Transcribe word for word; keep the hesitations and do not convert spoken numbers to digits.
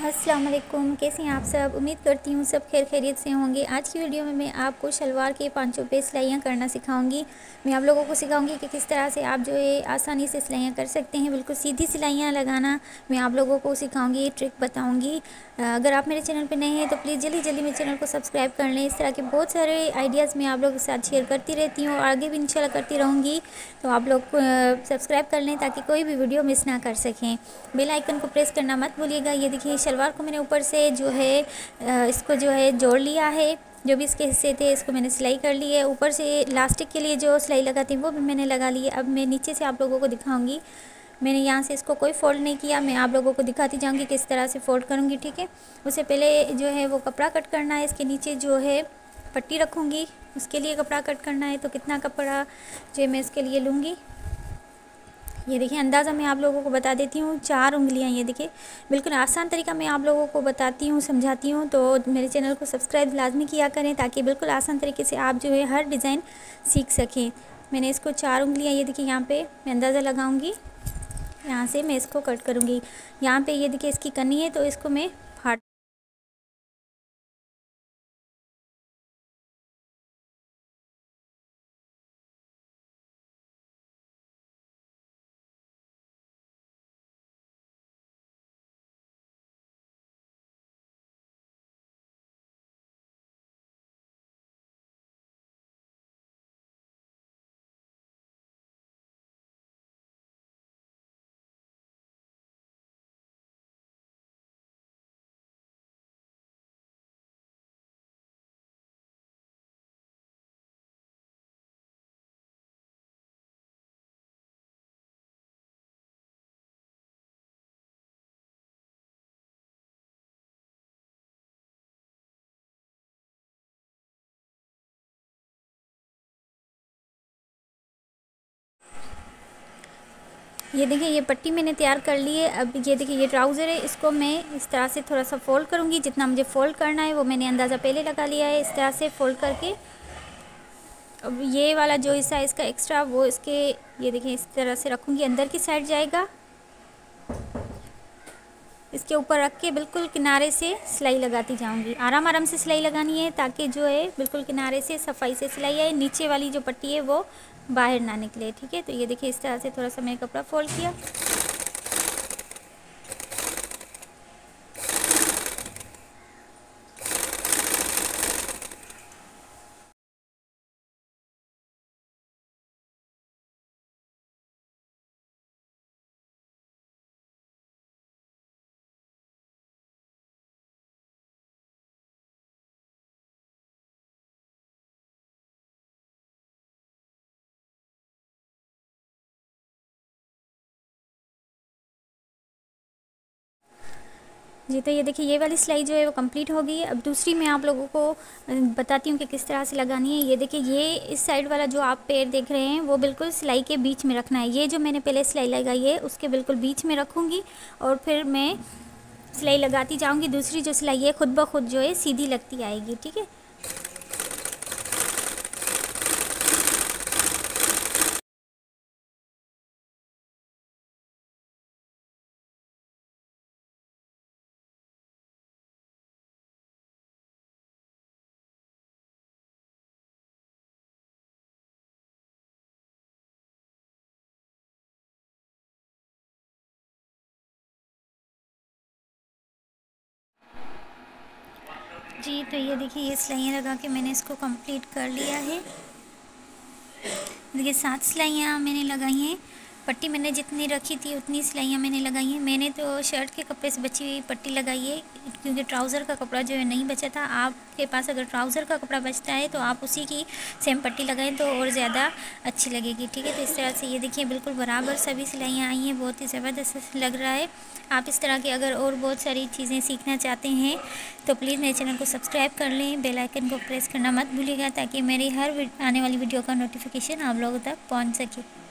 अस्सलाम वालेकुम, कैसे हैं आप सब। उम्मीद करती हूँ सब खैर खैरियत से होंगे। आज की वीडियो में मैं आपको शलवार के पांचों पे सिलाइयाँ करना सिखाऊंगी। मैं आप लोगों को सिखाऊंगी कि किस तरह से आप जो है आसानी से सिलाइयाँ कर सकते हैं। बिल्कुल सीधी सिलाइयाँ लगाना मैं आप लोगों को सिखाऊंगी, ये ट्रिक बताऊँगी। अगर आप मेरे चैनल पर नए हैं तो प्लीज़ जल्दी जल्दी मेरे चैनल को सब्सक्राइब कर लें। इस तरह के बहुत सारे आइडियाज़ मैं आप लोगों के साथ शेयर करती रहती हूँ और आगे भी इंशाल्लाह करती रहूँगी। तो आप लोग सब्सक्राइब कर लें ताकि कोई भी वीडियो मिस ना कर सकें। बेल आइकन को प्रेस करना मत भूलिएगा। ये देखिए शलवार को मैंने ऊपर से जो है इसको जो है जोड़ लिया है। जो भी इसके हिस्से थे इसको मैंने सिलाई कर ली है। ऊपर से इलास्टिक के लिए जो सिलाई लगाती वो भी मैंने लगा ली है। अब मैं नीचे से आप लोगों को दिखाऊंगी। मैंने यहाँ से इसको कोई फ़ोल्ड नहीं किया, मैं आप लोगों को दिखाती जाऊँगी किस तरह से फ़ोल्ड करूँगी, ठीक है। उससे पहले जो है वो कपड़ा कट करना है। इसके नीचे जो है पट्टी रखूँगी, उसके लिए कपड़ा कट करना है। तो कितना कपड़ा जो है मैं इसके लिए लूँगी, ये देखिए अंदाज़ा मैं आप लोगों को बता देती हूँ। चार उंगलियाँ, ये देखिए बिल्कुल आसान तरीका मैं आप लोगों को बताती हूँ, समझाती हूँ। तो मेरे चैनल को सब्सक्राइब लाजमी किया करें ताकि बिल्कुल आसान तरीके से आप जो है हर डिज़ाइन सीख सकें। मैंने इसको चार उंगलियाँ, ये देखिए यहाँ पे मैं अंदाज़ा लगाऊंगी, यहाँ से मैं इसको कट करूँगी। यहाँ पे ये देखिए इसकी कनी है तो इसको मैं फाड़ ये देखिए ये पट्टी मैंने तैयार कर ली है। अब ये देखिए ये ट्राउज़र है, इसको मैं इस तरह से थोड़ा सा फ़ोल्ड करूँगी। जितना मुझे फ़ोल्ड करना है वो मैंने अंदाज़ा पहले लगा लिया है। इस तरह से फ़ोल्ड करके अब ये वाला जो हिस्सा है इसका एक्स्ट्रा वो इसके ये देखिए इस तरह से रखूँगी, अंदर की साइड जाएगा। इसके ऊपर रख के बिल्कुल किनारे से सिलाई लगाती जाऊंगी। आराम आराम से सिलाई लगानी है ताकि जो है बिल्कुल किनारे से सफाई से सिलाई आए, नीचे वाली जो पट्टी है वो बाहर ना निकले, ठीक है। तो ये देखिए इस तरह से थोड़ा सा मैंने कपड़ा फोल्ड किया। जी तो ये देखिए ये वाली सिलाई जो है वो कंप्लीट हो गई है। अब दूसरी मैं आप लोगों को बताती हूँ कि किस तरह से लगानी है। ये देखिए ये इस साइड वाला जो आप पैर देख रहे हैं वो बिल्कुल सिलाई के बीच में रखना है। ये जो मैंने पहले सिलाई लगाई है उसके बिल्कुल बीच में रखूँगी और फिर मैं सिलाई लगाती जाऊँगी। दूसरी जो सिलाई है खुद ब खुद जो है सीधी लगती आएगी, ठीक है। जी तो ये देखिए ये सिलाइयाँ लगा के मैंने इसको कंप्लीट कर लिया है। देखिए सात सिलाइयाँ मैंने लगाई हैं। पट्टी मैंने जितनी रखी थी उतनी सिलाइयाँ मैंने लगाई हैं। मैंने तो शर्ट के कपड़े से बची हुई पट्टी लगाई है क्योंकि ट्राउज़र का कपड़ा जो है नहीं बचा था। आपके पास अगर ट्राउज़र का कपड़ा बचता है तो आप उसी की सेम पट्टी लगाएं तो और ज़्यादा अच्छी लगेगी, ठीक है। तो इस तरह से ये देखिए बिल्कुल बराबर सभी सिलाइयाँ आई हैं, बहुत ही ज़बरदस्त लग रहा है। आप इस तरह की अगर और बहुत सारी चीज़ें सीखना चाहते हैं तो प्लीज़ मेरे चैनल को सब्सक्राइब कर लें, बेल आइकन को प्रेस करना मत भूलिएगा ताकि मेरी हर आने वाली वीडियो का नोटिफिकेशन आप लोगों तक पहुंच सके।